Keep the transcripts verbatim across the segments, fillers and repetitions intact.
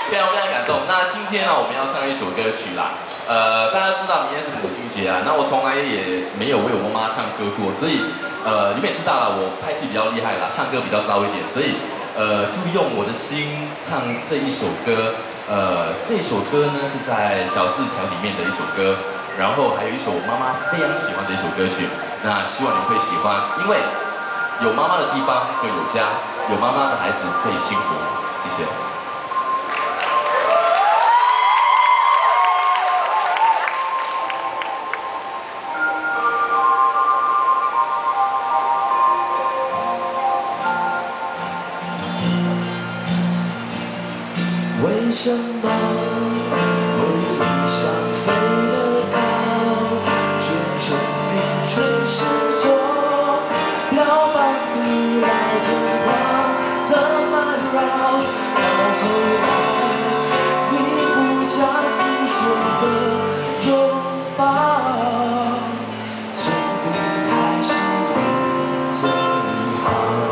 非常非常感动。那今天呢，我们要唱一首歌曲啦。呃，大家知道明天是母亲节啊，那我从来也没有为我妈妈唱歌过，所以呃，你们也知道了，我拍戏比较厉害啦，唱歌比较糟一点，所以呃，就用我的心唱这一首歌。呃，这首歌呢是在小字条里面的一首歌，然后还有一首我妈妈非常喜欢的一首歌曲。那希望你们会喜欢，因为有妈妈的地方就有家，有妈妈的孩子最幸福。谢谢。 为什么为理想飞得高，却沉溺尘世中飘荡的老天荒的烦扰？到头来，你不假思索的拥抱，证明还是你最好。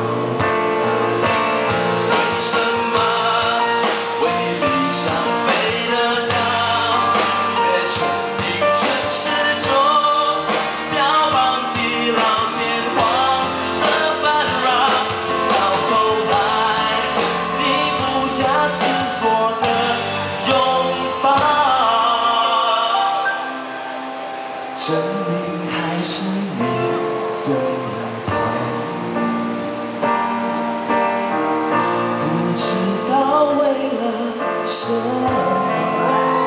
证明还是你最好。不知道为了什么，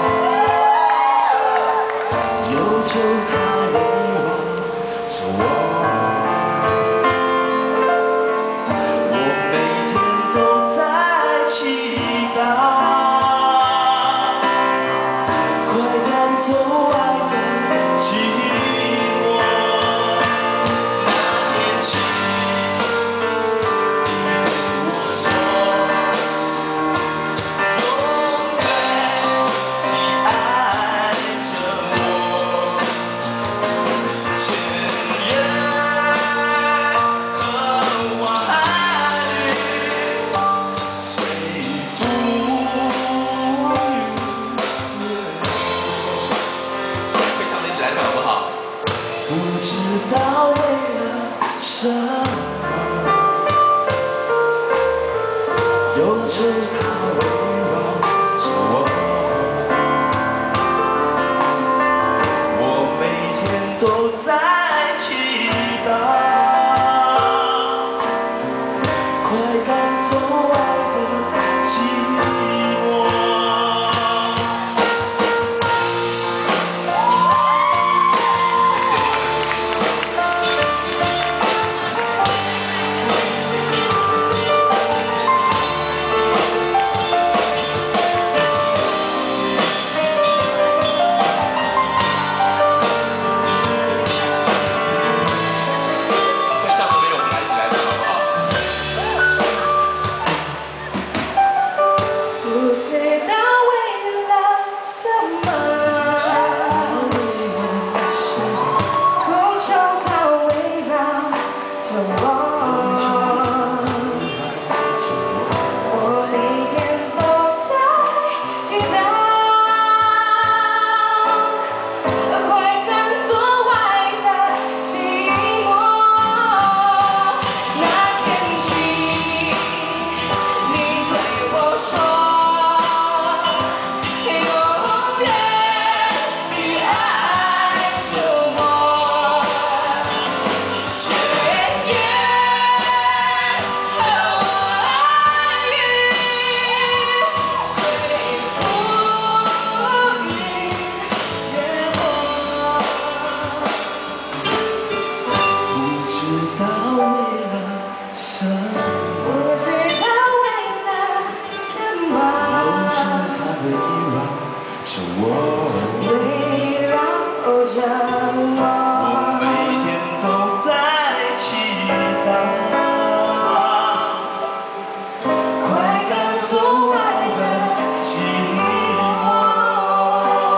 忧愁它围绕着我。我每天都在期待，快赶走爱的。 寂寞，那天起，你对我说，永远地爱着我，千言和万语随风来唱好不好？不知道为了什么，忧愁它围绕着我。我每天都在期待，快赶走爱的寂寞。 围绕着我，我每天都在期待，快赶走爱的寂寞。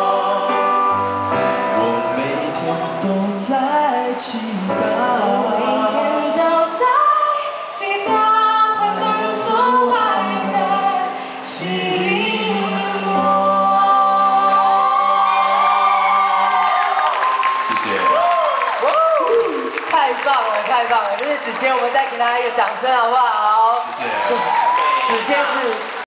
我每天都在期待，每天都在期待，快赶走爱的寂寞。 太棒了，太棒了！就是子谦，我们再给他一个掌声好不好？ 谢谢。 子谦是